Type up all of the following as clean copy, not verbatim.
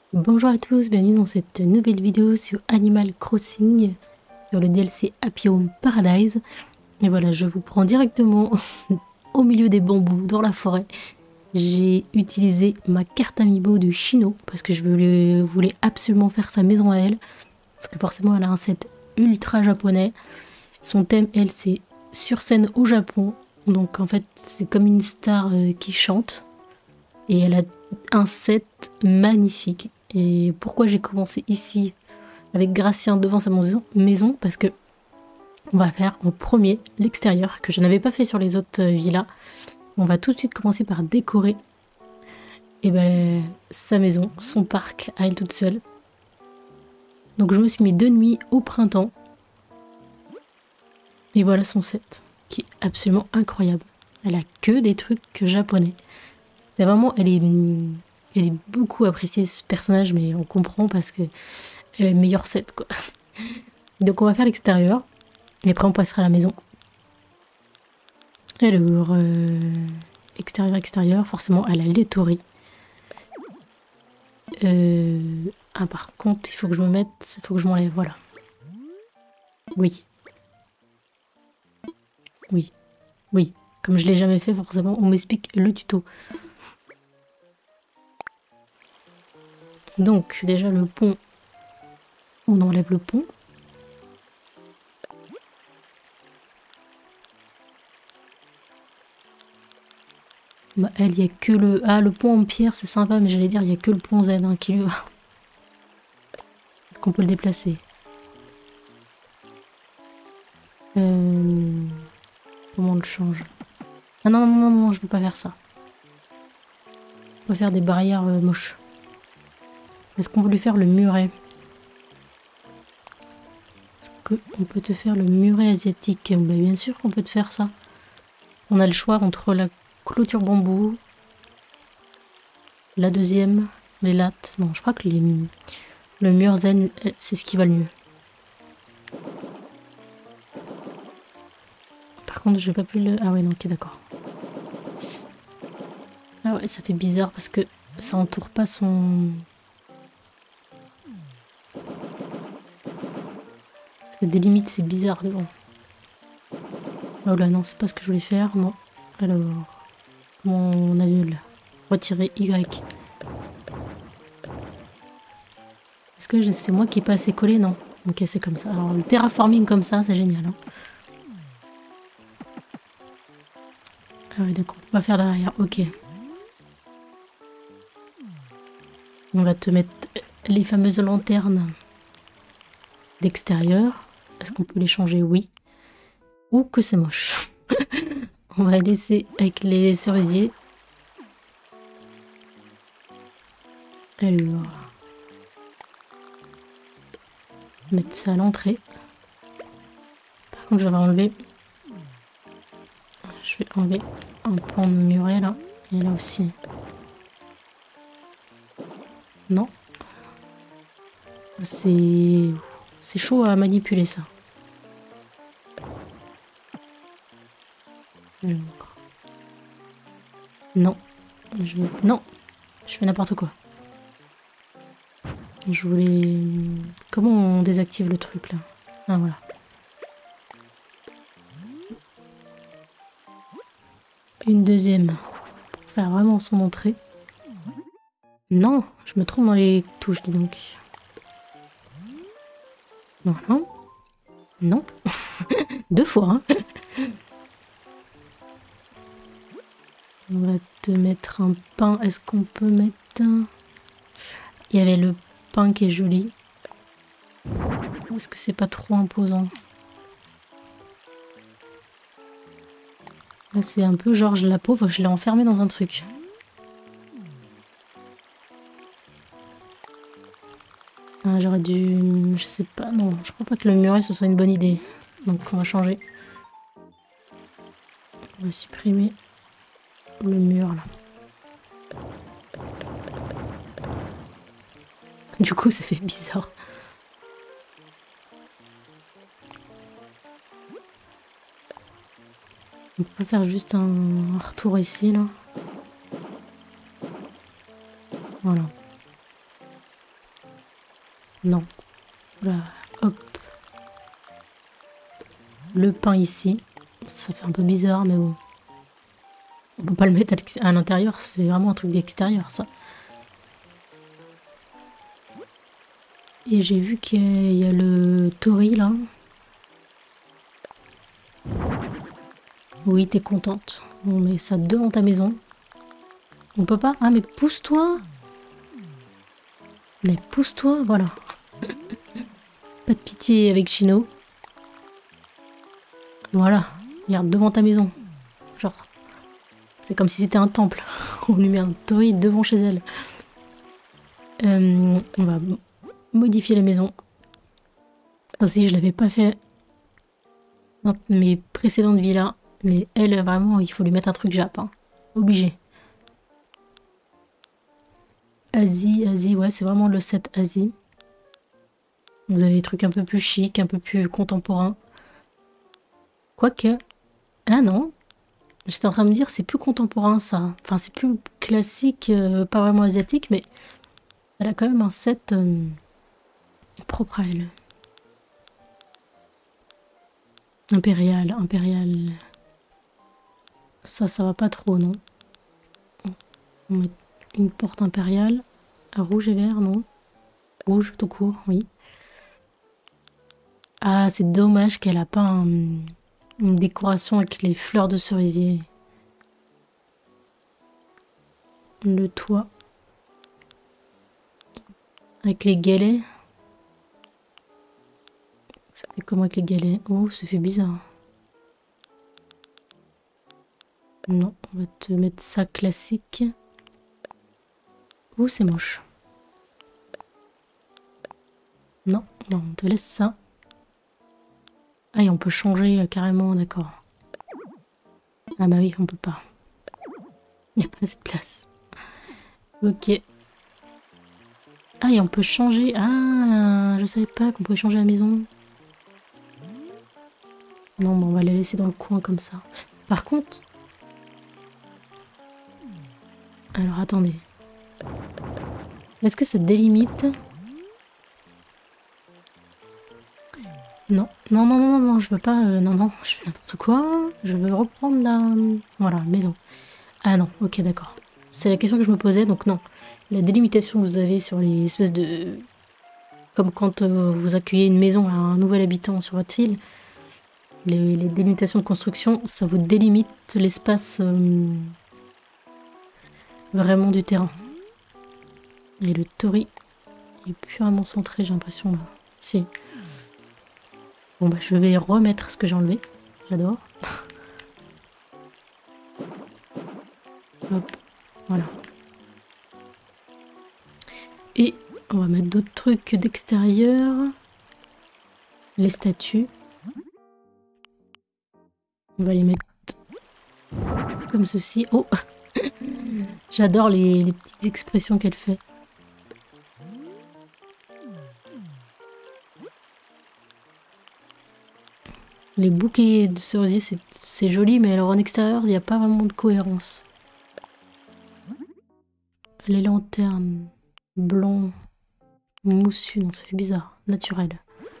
Bonjour à tous, bienvenue dans cette nouvelle vidéo sur Animal Crossing, sur le DLC Happy Home Paradise. Et voilà, je vous prends directement au milieu des bambous, dans la forêt. J'ai utilisé ma carte amiibo de Chino, parce que voulais absolument faire sa maison à elle. Parce que forcément, elle a un set ultra japonais. Son thème, elle, c'est sur scène au Japon. Donc en fait, c'est comme une star qui chante. Et elle a un set magnifique. Et pourquoi j'ai commencé ici avec Gracien devant sa maison? Parce que on va faire en premier l'extérieur, que je n'avais pas fait sur les autres villas. On va tout de suite commencer par décorer sa maison, son parc à elle toute seule. Donc je me suis mis 2 nuits au printemps. Et voilà son set, qui est absolument incroyable. Elle a que des trucs japonais. C'est vraiment, elle est beaucoup appréciée ce personnage, mais on comprend parce que elle a le meilleur set quoi. Donc on va faire l'extérieur, et après on passera à la maison. Alors, extérieur, forcément elle a l'étorie. Ah par contre, il faut que je me mette, il faut que je m'enlève, voilà. Oui. Oui. Oui. Comme je l'ai jamais fait, forcément, on m'explique le tuto. Donc, déjà le pont, on enlève le pont. Bah, elle, il n'y a que le... Ah, le pont en pierre, c'est sympa, mais j'allais dire, il n'y a que le pont Z hein, qui lui va. Est-ce qu'on peut le déplacer? Comment on le change? Ah non, non, non, non, je veux pas faire ça. On va faire des barrières moches. Est-ce qu'on peut lui faire le muret? Est-ce qu'on peut te faire le muret asiatique? Bah, bien sûr qu'on peut te faire ça. On a le choix entre la clôture bambou, la deuxième, les lattes. Non, je crois que le mur zen, c'est ce qui va le mieux. Par contre, je vais pas plus le... Ah ouais, non, ok, d'accord. Ah ouais, ça fait bizarre parce que ça entoure pas son... Ça délimite, c'est bizarre devant. Oh là, non, c'est pas ce que je voulais faire, non. Alors, on annule. Retirer Y. Est-ce que c'est moi qui est pas assez collé? Non. Ok, c'est comme ça. Alors, le terraforming comme ça, c'est génial. Hein. Ah ouais, d'accord, on peut pas faire derrière. Ok. On va te mettre les fameuses lanternes d'extérieur. Est-ce qu'on peut les changer? Oui. Ou que c'est moche. On va laisser avec les cerisiers. Alors. Mettre ça à l'entrée. Par contre, je vais enlever. Je vais enlever un pan de muret là. Et là aussi. Non. C'est chaud à manipuler ça. Alors. Non. Non. Je fais n'importe quoi. Je voulais... Comment on désactive le truc là? Ah voilà. Une deuxième. Pour faire vraiment son entrée. Non, je me trompe dans les touches, dis donc. Voilà. Non. 2 fois, hein. On va te mettre un pain. Est-ce qu'on peut mettre un... Il y avait le pain qui est joli. Est-ce que c'est pas trop imposant? Là, c'est un peu genre, la pauvre, je l'ai enfermée dans un truc. Ah, j'aurais dû... Je sais pas, non. Je crois pas que le muret, ce soit une bonne idée. Donc, on va changer. On va supprimer le mur, là. Du coup, ça fait bizarre. On peut pas faire juste un retour ici, là. Voilà. Non. Là, hop. Le pain ici. Ça fait un peu bizarre, mais bon. On peut pas le mettre à l'intérieur, c'est vraiment un truc d'extérieur, ça. Et j'ai vu qu'il y a le tori, là. Oui, t'es contente. On met ça devant ta maison. On peut pas? Ah, mais pousse-toi! Mais pousse-toi, voilà. Pas de pitié avec Chino. Voilà, regarde, devant ta maison. Genre, c'est comme si c'était un temple. On lui met un tori devant chez elle. On va modifier la maison. Ça aussi, je l'avais pas fait dans mes précédentes villas. Mais elle, vraiment, il faut lui mettre un truc Jap. Hein. Obligé. Asie, ouais, c'est vraiment le set Asie. Vous avez des trucs un peu plus chic, un peu plus contemporains. Quoique... Ah non, j'étais en train de me dire c'est plus contemporain ça. Enfin, c'est plus classique, pas vraiment asiatique, mais elle a quand même un set propre à elle. Impérial. Ça va pas trop, non? On met une porte impériale. Rouge et vert, non? Rouge, tout court, oui. Ah, c'est dommage qu'elle a pas une décoration avec les fleurs de cerisier. Le toit. Avec les galets. Ça fait comment avec les galets? Oh, ça fait bizarre. Non, on va te mettre ça classique. Oh, c'est moche. Non, on te laisse ça. Ah, et on peut changer carrément, d'accord. Ah bah oui, on peut pas. Il n'y a pas assez de place. Ok. Ah, et on peut changer... Ah, je savais pas qu'on pouvait changer la maison. Non, bon, on va la laisser dans le coin comme ça. Par contre... Alors, attendez. Est-ce que ça délimite? Non, non, je veux pas... non, je fais n'importe quoi. Je veux reprendre la... Voilà, maison. Ah non, ok, d'accord. C'est la question que je me posais, donc non. La délimitation que vous avez sur les espèces de... Comme quand vous accueillez une maison à un nouvel habitant sur votre île, les délimitations de construction, ça vous délimite l'espace vraiment du terrain. Et le tori est purement centré, j'ai l'impression, là. Si. Bon, bah, je vais remettre ce que j'ai enlevé. J'adore. Hop, voilà. Et on va mettre d'autres trucs d'extérieur. Les statues. On va les mettre comme ceci. Oh, j'adore les petites expressions qu'elle fait. Les bouquets de cerisier, c'est joli, mais alors en extérieur, il n'y a pas vraiment de cohérence. Les lanternes blanc moussu, non, ça fait bizarre. Naturel.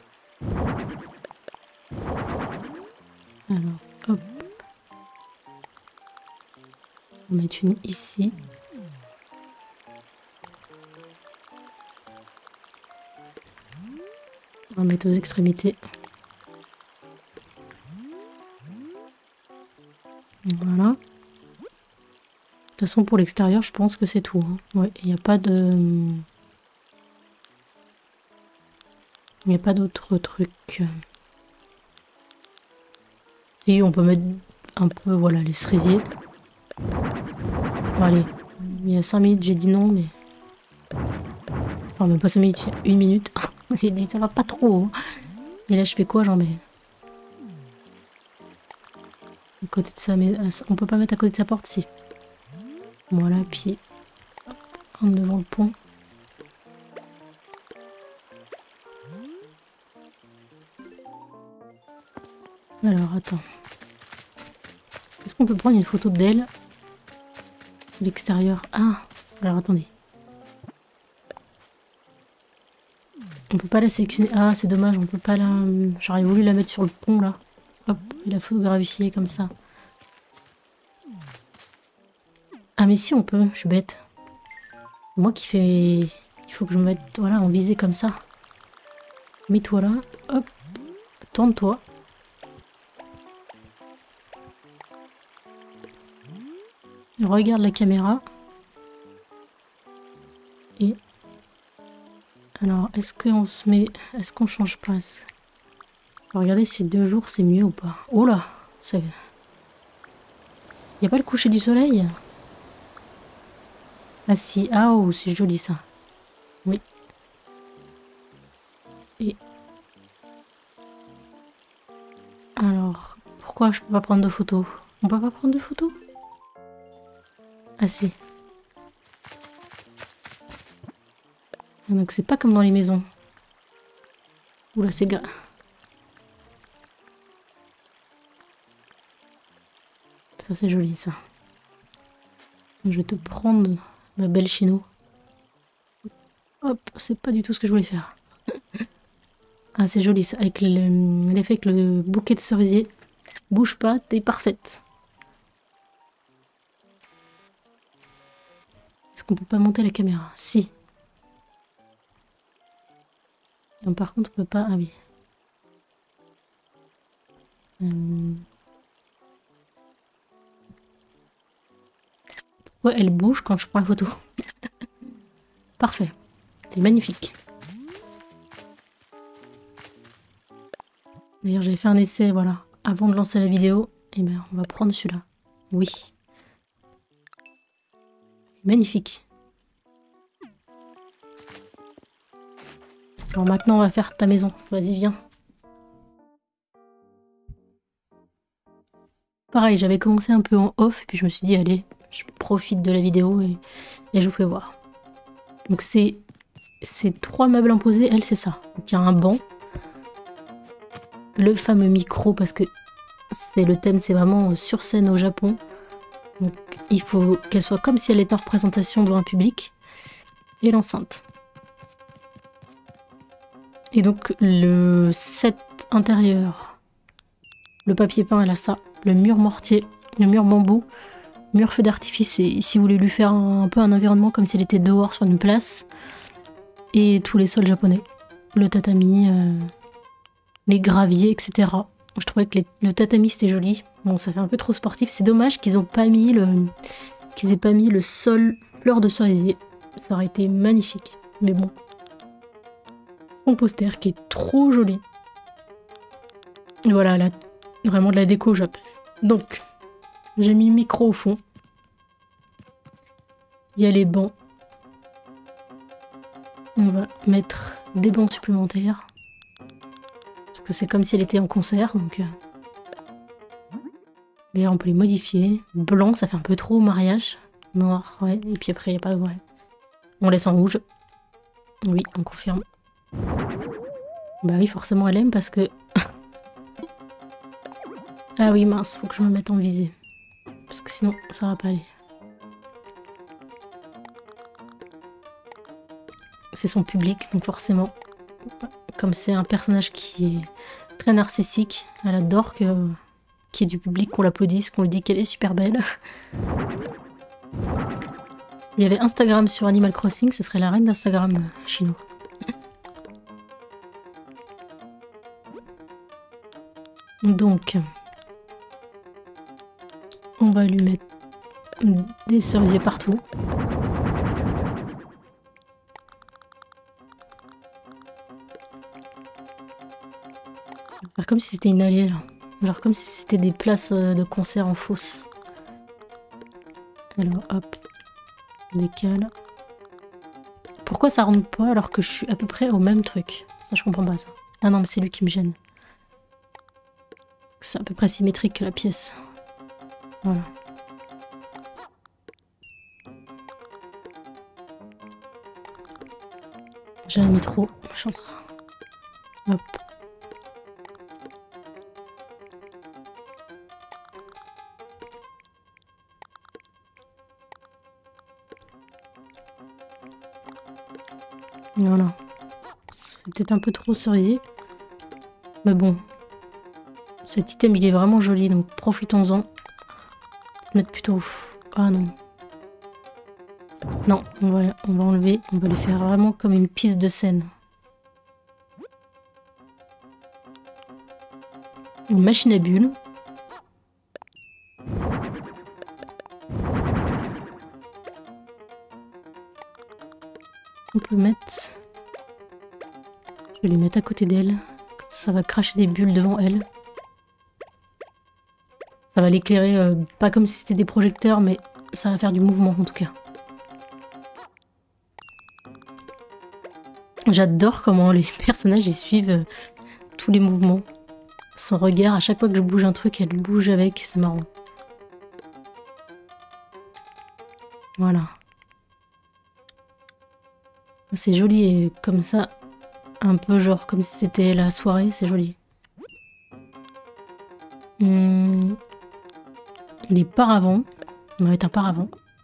Alors, hop. On va mettre une ici. On va mettre aux extrémités. Voilà. De toute façon, pour l'extérieur, je pense que c'est tout. Hein. Ouais, il n'y a pas de... Il n'y a pas d'autres trucs. Si, on peut mettre un peu, voilà, les cerisiers. Bon, allez, il y a 5 minutes, j'ai dit non, mais... Enfin, même pas 5 minutes, il y a 1 minute. J'ai dit ça va pas trop. Hein. Et là, je fais quoi? J'en mets... À côté de ça, mais on peut pas mettre à côté de sa porte, si. Voilà, puis... En devant le pont. Alors, attends. Est-ce qu'on peut prendre une photo d'elle? L'extérieur. Ah, alors attendez. On peut pas la sélectionner. Ah, c'est dommage, on peut pas la... J'aurais voulu la mettre sur le pont, là. Hop, et la photographier comme ça. Ah, mais si, on peut, je suis bête. C'est moi qui fais... Il faut que je me mette, voilà, en visée comme ça. Mets-toi là, hop, tourne-toi. Regarde la caméra. Et... Alors, est-ce qu'on se met... Est-ce qu'on change place? Regardez si 2 jours c'est mieux ou pas. Oh là, c'est... Y a pas le coucher du soleil? Ah si, ah oh, c'est joli ça. Oui. Et... Alors, pourquoi je peux pas prendre de photos? On peut pas prendre de photos? Ah si. Donc c'est pas comme dans les maisons. Oula, c'est gars. Ça c'est joli ça. Je vais te prendre ma belle chino. Hop, c'est pas du tout ce que je voulais faire. Ah c'est joli ça, avec l'effet que le bouquet de cerisier bouge pas, t'es parfaite. Est-ce qu'on peut pas monter la caméra? Si. Et par contre on peut pas... Ah oui. Ouais, elle bouge quand je prends la photo. Parfait. C'est magnifique. D'ailleurs, j'avais fait un essai, voilà, avant de lancer la vidéo. Et ben, on va prendre celui-là. Oui. Magnifique. Alors maintenant, on va faire ta maison. Vas-y, viens. Pareil, j'avais commencé un peu en off, et puis je me suis dit, allez, je profite de la vidéo et je vous fais voir. Donc c'est 3 meubles imposés, elle c'est ça. Donc il y a un banc, le fameux micro, parce que c'est le thème, c'est vraiment sur scène au Japon. Donc il faut qu'elle soit comme si elle était en représentation devant un public. Et l'enceinte. Et donc le set intérieur, le papier peint, elle a ça. Le mur mortier, le mur bambou, mur feu d'artifice, et si vous voulez lui faire un peu un environnement comme si elle était dehors sur une place. Et tous les sols japonais. Le tatami, les graviers, etc. Je trouvais que le tatami c'était joli. Bon, ça fait un peu trop sportif. C'est dommage qu'ils aient pas mis le sol fleur de cerisier. Ça aurait été magnifique. Mais bon. Son poster qui est trop joli. Et voilà, là, vraiment de la déco au Japon. Donc, j'ai mis le micro au fond. Il y a les bancs. On va mettre des bancs supplémentaires. Parce que c'est comme si elle était en concert, donc... D'ailleurs, on peut les modifier. Blanc, ça fait un peu trop au mariage. Noir, ouais. Et puis après, il n'y a pas... Ouais. On laisse en rouge. Oui, on confirme. Bah oui, forcément, elle aime parce que... Ah oui, mince, faut que je me mette en visée. Parce que sinon, ça va pas aller. C'est son public, donc forcément... Comme c'est un personnage qui est très narcissique, elle adore qu'il y ait du public, qu'on l'applaudisse, qu'on lui dit qu'elle est super belle. S'il y avait Instagram sur Animal Crossing, ce serait la reine d'Instagram chinois. Donc, on va lui mettre des cerisiers partout. Faire comme si c'était une allée, là. Genre comme si c'était des places de concert en fosse. Alors, hop. On décale. Pourquoi ça rentre pas alors que je suis à peu près au même truc? Ça, je comprends pas, ça. Ah non, mais c'est lui qui me gêne. C'est à peu près symétrique que la pièce. Voilà. J'ai mis trop. Je suis en train... Hop. Voilà. Peut-être un peu trop cerisier. Mais bon. Cet item, il est vraiment joli, donc profitons-en. Mettre plutôt... Ah non. Non, on va enlever. On va les faire vraiment comme une piste de scène. Une machine à bulles. On peut mettre... Je vais les mettre à côté d'elle. Ça va cracher des bulles devant elle. Ça va l'éclairer, pas comme si c'était des projecteurs, mais ça va faire du mouvement en tout cas. J'adore comment les personnages ils suivent tous les mouvements. Son regard, à chaque fois que je bouge un truc, elle bouge avec, c'est marrant. Voilà. C'est joli et comme ça, un peu genre comme si c'était la soirée, c'est joli. Les paravents. On va mettre un paravent.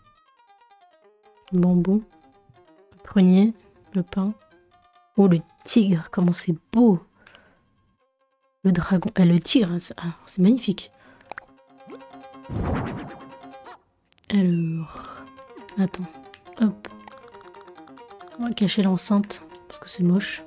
Le bambou. Le prunier. Le pin. Oh, le tigre, comment c'est beau. Le dragon. Le tigre, c'est magnifique. Alors... Attends. Hop. On va cacher l'enceinte, parce que c'est moche.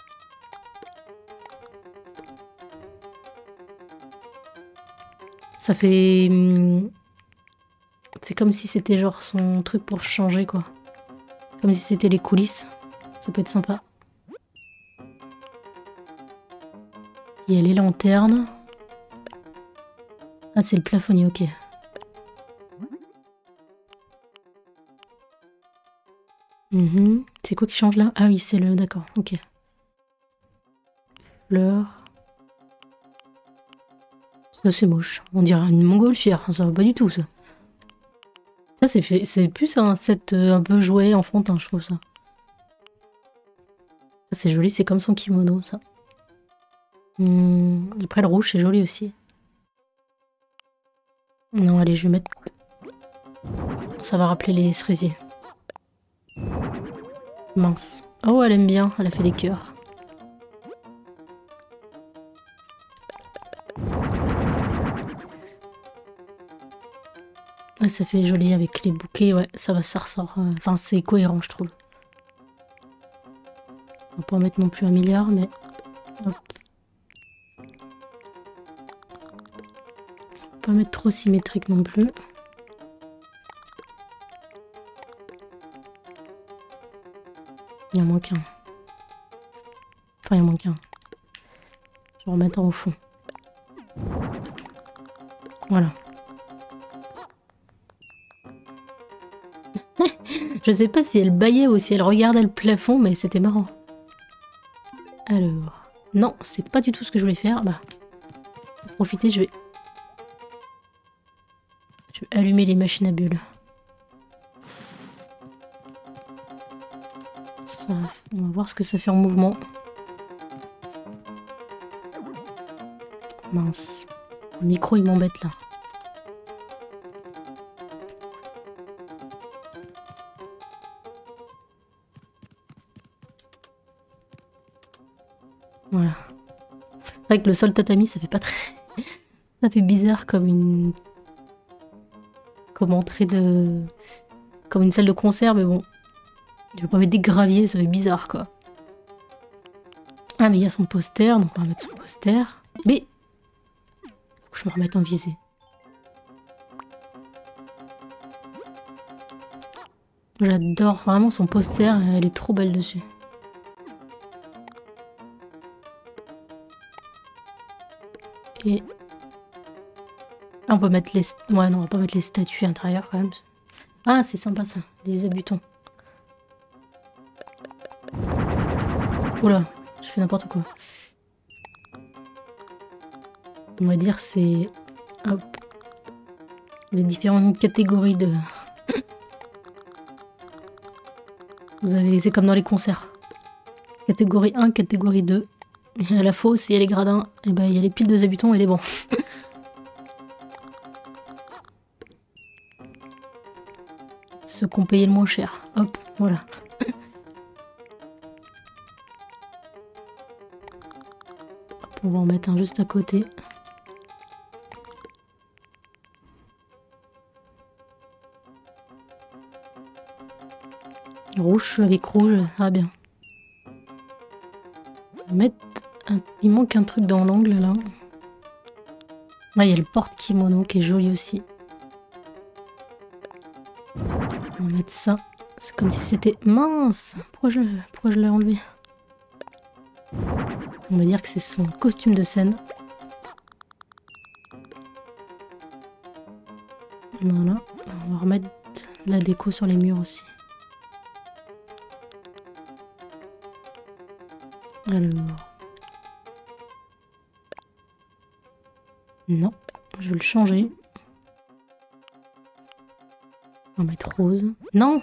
Ça fait... C'est comme si c'était genre son truc pour changer, quoi. Comme si c'était les coulisses. Ça peut être sympa. Il y a les lanternes. Ah, c'est le plafonnier, ok. C'est quoi qui change là? Ah oui, c'est le... D'accord, ok. Fleurs. Ça, c'est moche. On dirait une montgolfière. Ça va pas du tout, ça. Ça, c'est plus un set un peu jouet enfantin, je trouve, ça. Ça, c'est joli. C'est comme son kimono, ça. Après, le rouge, c'est joli aussi. Non, allez, je vais mettre... Ça va rappeler les cerisiers. Mince. Oh, elle aime bien. Elle a fait des cœurs. Ah, ça fait joli avec les bouquets. Ouais, ça ressort. Enfin, c'est cohérent, je trouve. On va pas en mettre non plus 1 milliard, mais... Hop. Pas mettre trop symétrique non plus. Il en manque un. Enfin, il en manque un. Je vais remettre au fond. Voilà. Je sais pas si elle bâillait ou si elle regardait le plafond, mais c'était marrant. Alors... Non, c'est pas du tout ce que je voulais faire. Bah, pour profiter, je vais allumer les machines à bulles. Ça, on va voir ce que ça fait en mouvement. Mince. Le micro, il m'embête là. Voilà. C'est vrai que le sol tatami, ça fait pas très... Ça fait bizarre comme une... Comme entrée de... Comme une salle de concert, mais bon. Je vais pas mettre des graviers, ça fait bizarre, quoi. Ah, mais il y a son poster, donc on va mettre son poster. Mais... Faut que je me remette en visée. J'adore vraiment son poster, elle est trop belle dessus. Et... Ah, on peut mettre les... Ouais, non, on va pas mettre les statues intérieures, quand même. Ah, c'est sympa, ça. Les habitants. Oula, je fais n'importe quoi. On va dire c'est... Hop. Les différentes catégories de... Vous avez... C'est comme dans les concerts. Catégorie 1, catégorie 2. Il y a la fosse, il y a les gradins. Et ben il y a les piles de habitants et les bons. Ceux qu'on payait le moins cher. Hop, voilà. On va en mettre un juste à côté. Rouge avec rouge, ah bien. On va mettre il manque un truc dans l'angle là. Ah, il y a le porte-kimono qui est joli aussi. On va mettre ça. C'est comme si c'était mince. Pourquoi je l'ai enlevé? On va dire que c'est son costume de scène. Voilà. On va remettre de la déco sur les murs aussi. Alors... Non, je vais le changer. On va mettre rose. Non!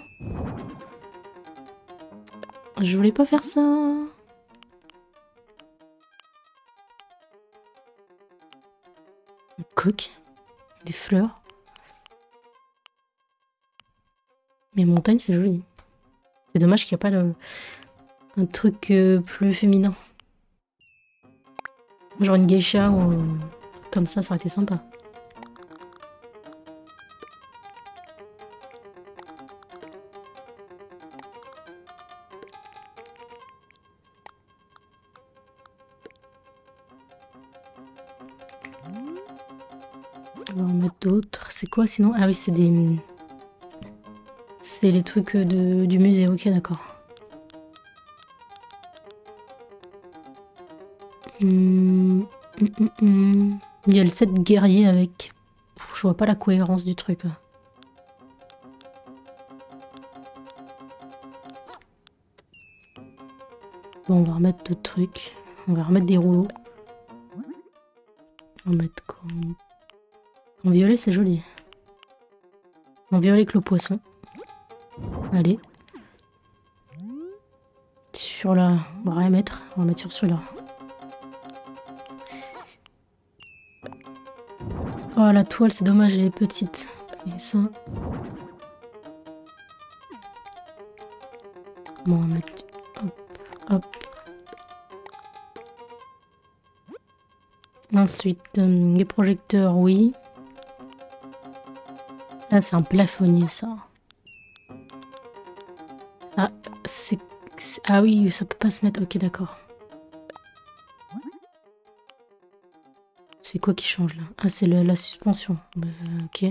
Je voulais pas faire ça. Un coq. Des fleurs. Mais montagne, c'est joli. C'est dommage qu'il n'y a pas un truc plus féminin. Genre une geisha ou comme ça aurait été sympa. On va en mettre d'autres. C'est quoi sinon? Ah oui, c'est des... C'est les trucs du musée. Ok, d'accord. Il y a le set guerrier avec... Je vois pas la cohérence du truc là. Bon, on va remettre d'autres trucs. On va remettre des rouleaux. On va mettre quoi? En violet, c'est joli. En violet que le poisson. Allez. Sur là, on va rien mettre. On va mettre sur celui-là. Oh, la toile, c'est dommage, elle est petite. Et ça... Bon, on va mettre... Hop, hop. Ensuite, les projecteurs, oui. Ah, c'est un plafonnier, ça. Ça, c'est... Ah oui, ça peut pas se mettre... Ok, d'accord. C'est quoi qui change, là? Ah, c'est la suspension. Bah, ok.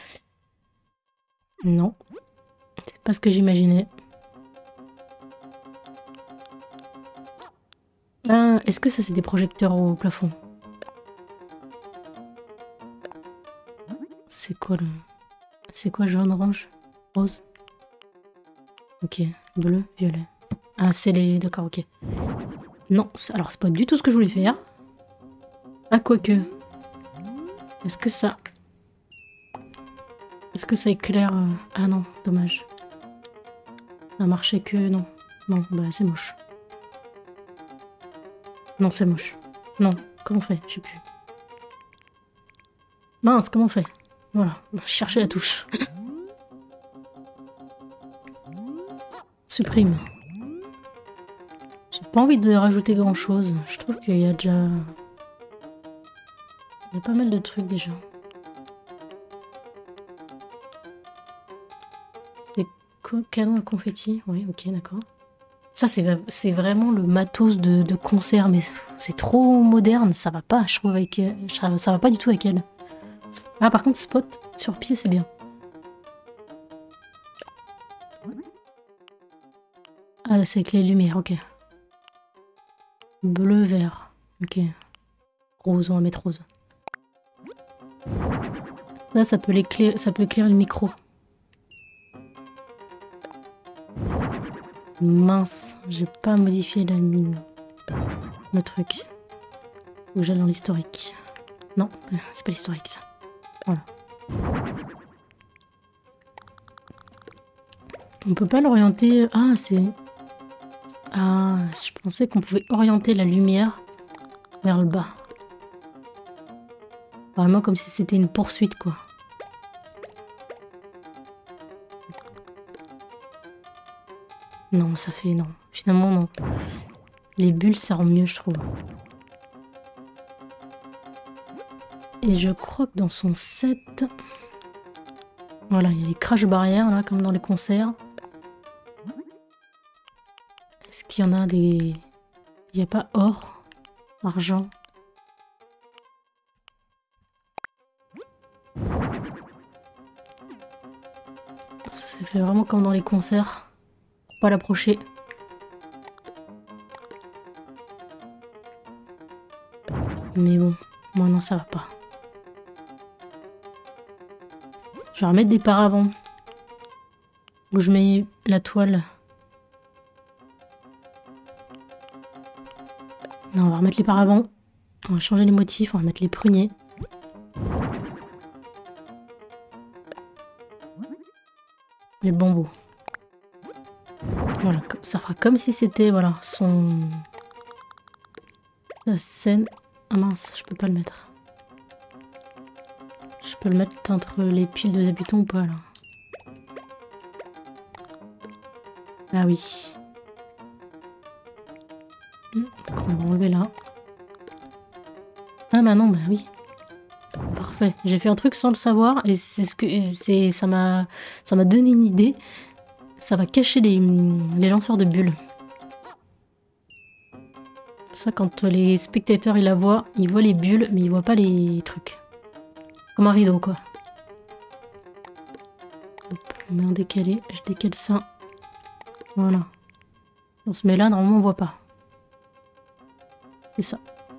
Non. C'est pas ce que j'imaginais. Ah, est-ce que ça, c'est des projecteurs au plafond? C'est quoi, le... C'est quoi, jaune, orange, rose? Ok, bleu, violet. Ah, c'est les... D'accord, ok. Non, alors c'est pas du tout ce que je voulais faire. Ah, quoique. Est-ce que ça... Est-ce que ça éclaire... Ah non, dommage. Ça marchait que... Non. Non, bah c'est moche. Non, c'est moche. Non, comment on fait? Je sais plus. Mince, comment on fait? Voilà, chercher la touche. Supprime. J'ai pas envie de rajouter grand chose. Je trouve qu'il y a déjà... Il y a pas mal de trucs déjà. Des canons à confetti. Oui, ok, d'accord. Ça, c'est vraiment le matos de concert, mais c'est trop moderne. Ça va pas, je trouve, avec... Ça va pas du tout avec elle. Ah, par contre, spot sur pied, c'est bien. Ah, c'est avec les lumières, ok. Bleu, vert. Ok. Rose, on va mettre rose. Là, ça peut éclairer le micro. Mince, j'ai pas modifié le truc. Faut que j'aille dans l'historique. Non, c'est pas l'historique, ça. Voilà. On peut pas l'orienter... Ah, c'est... Ah, je pensais qu'on pouvait orienter la lumière vers le bas. Vraiment comme si c'était une poursuite, quoi. Non, ça fait... Non. Finalement, non. Les bulles, ça rend mieux, je trouve. Et je crois que dans son set... Voilà, il y a les crash barrières, là, comme dans les concerts. Est-ce qu'il y en a des... Il n'y a pas or, argent. Ça fait vraiment comme dans les concerts. Faut pas l'approcher. Mais bon, moi non, ça va pas. Je vais remettre des paravents. Où je mets la toile. Non, on va remettre les paravents. On va changer les motifs, on va mettre les pruniers. Les bambous. Voilà, ça fera comme si c'était, voilà, la scène. Ah mince, je peux pas le mettre. Je peux le mettre entre les piles de habitants ou pas, là? Ah oui. Donc on va enlever là. Ah bah non, bah oui. Parfait. J'ai fait un truc sans le savoir et c'est ce que ça m'a donné une idée. Ça va cacher les lanceurs de bulles. Ça, quand les spectateurs ils la voient, ils voient les bulles, mais ils voient pas les trucs. Comme un rideau, quoi. Hop, on met en décalé. Je décale ça. Voilà. Si on se met là, normalement on voit pas. C'est ça.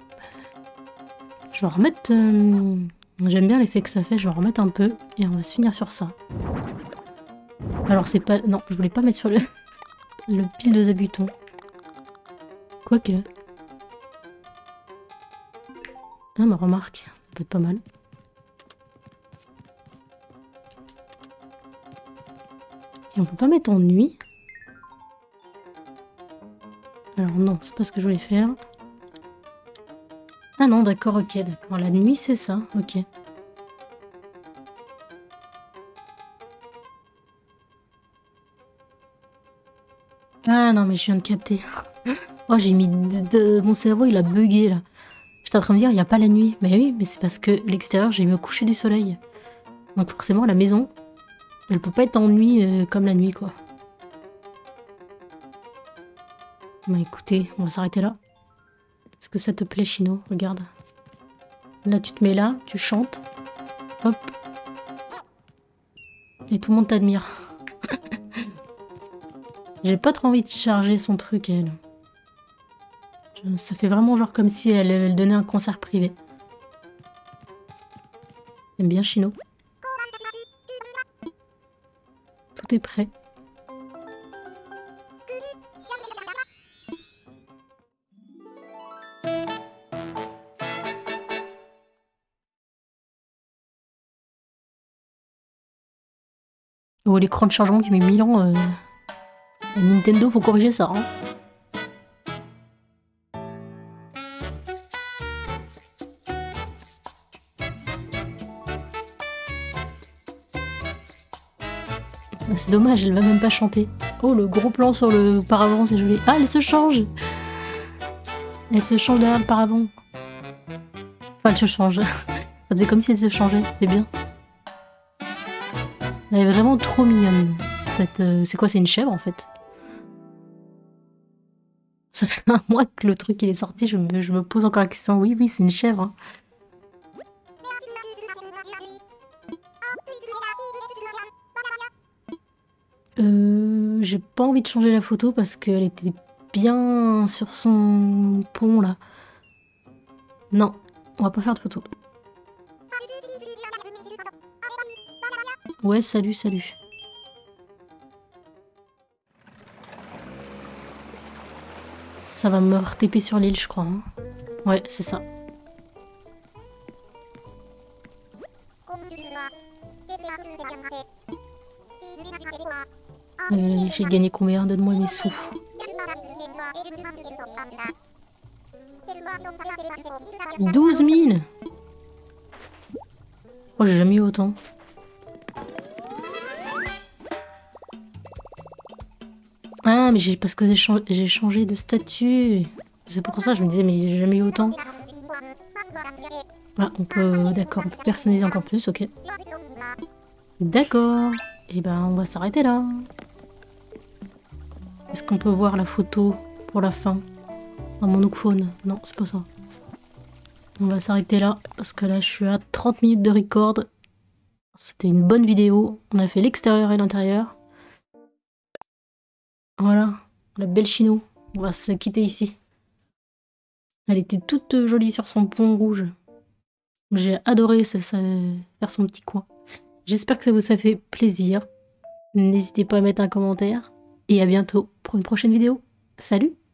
Je vais remettre... J'aime bien l'effet que ça fait, je vais en remettre un peu et on va se finir sur ça. Alors c'est pas... Non, je voulais pas mettre sur le pile de habitants. Quoique... Ah, ma remarque, ça peut être pas mal. Et on peut pas mettre en nuit. Alors non, c'est pas ce que je voulais faire. Ah non, d'accord, ok, d'accord. La nuit, c'est ça, ok. Ah non, mais je viens de capter. Oh, j'ai mis mon cerveau, il a bugué, là. J'étais en train de me dire, il n'y a pas la nuit. Mais oui, mais c'est parce que l'extérieur, j'ai mis au coucher du soleil. Donc forcément, la maison, elle peut pas être en nuit comme la nuit, quoi. Bah écoutez, on va s'arrêter là. Est-ce que ça te plaît, Chino? Regarde. Là, tu te mets là, tu chantes. Hop. Et tout le monde t'admire. J'ai pas trop envie de charger son truc, elle. Ça fait vraiment genre comme si elle donnait un concert privé. J'aime bien Chino. Tout est prêt. Oh, l'écran de chargement qui met 1000 ans. Nintendo, faut corriger ça. Hein. C'est dommage, elle va même pas chanter. Oh, le gros plan sur le paravent, c'est joli. Ah, elle se change! Elle se change derrière le paravent. Enfin, elle se change. Ça faisait comme si elle se changeait, c'était bien. Elle est vraiment trop mignonne. C'est quoi, c'est une chèvre en fait? Ça fait un mois que le truc il est sorti, je me pose encore la question. Oui, oui, c'est une chèvre. Hein. J'ai pas envie de changer la photo parce qu'elle était bien sur son pont là. Non, on va pas faire de photo. Ouais, salut, salut. Ça va me re-TP sur l'île, je crois. Hein. Ouais, c'est ça. J'ai gagné combien? Donne-moi mes sous. 12 000. Oh, j'ai jamais eu autant. Ah, mais parce que j'ai changé de statut. C'est pour ça que je me disais, mais j'ai jamais eu autant. Ah, on peut... D'accord, on peut personnaliser encore plus, ok. D'accord. Et ben, on va s'arrêter là. Est-ce qu'on peut voir la photo pour la fin? Dans mon Nookphone? Non, c'est pas ça. On va s'arrêter là, parce que là, je suis à 30 minutes de record. C'était une bonne vidéo. On a fait l'extérieur et l'intérieur. Voilà, la belle Chino. On va se quitter ici. Elle était toute jolie sur son pont rouge. J'ai adoré faire son petit coin. J'espère que ça vous a fait plaisir. N'hésitez pas à mettre un commentaire. Et à bientôt pour une prochaine vidéo. Salut!